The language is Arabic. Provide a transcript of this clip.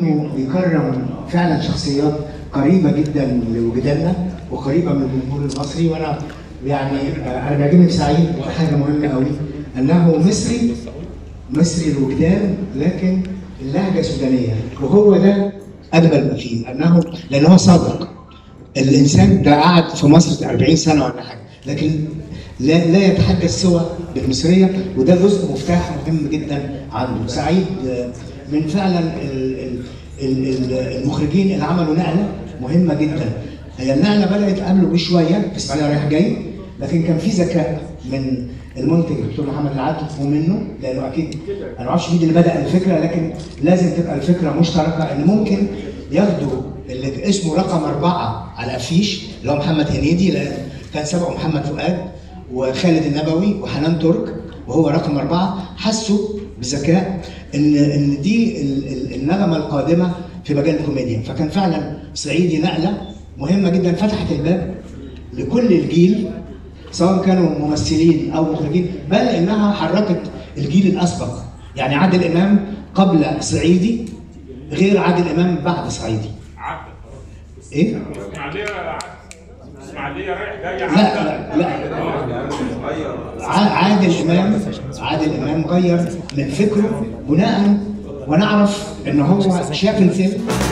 انه بيكرم فعلا شخصيات قريبه جدا لوجداننا وقريبه من الجمهور المصري. وانا يعني انا بيعجبني في سعيد حاجه مهمه قوي، انه مصري الوجدان لكن اللهجه سودانيه، وهو ده اجمل ما فيه، لانه هو صادق. الانسان ده قعد في مصر 40 سنه ولا حاجه، لكن لا يتحدث سوى بالمصريه، وده جزء مفتاح مهم جدا عنده. سعيد من فعلا المخرجين اللي عملوا نقله مهمه جدا. هي النقله بدات قبله بشويه في اسماعيليه رايح جاي، لكن كان في ذكاء من المنتج الدكتور محمد العدل ومنه، لانه اكيد انا ما اعرفش مين اللي بدا الفكره، لكن لازم تبقى الفكره مشتركه، ان ممكن ياخدوا اللي اسمه رقم 4 على الافيش اللي هو محمد هنيدي، لان كان سبقه محمد فؤاد وخالد النبوي وحنان ترك، وهو رقم 4. حسوا بذكاء ان دي النغمه القادمه في مجال الكوميديا، فكان فعلا صعيدي نقله مهمه جدا، فتحت الباب لكل الجيل سواء كانوا ممثلين او مخرجين، بل انها حركت الجيل الاسبق. يعني عادل امام قبل صعيدي غير عادل امام بعد صعيدي. ايه؟ اسماعيليه رايح جاي. لا عادل امام غير من فكره بناء، ونعرف ان هو شاف الفيلم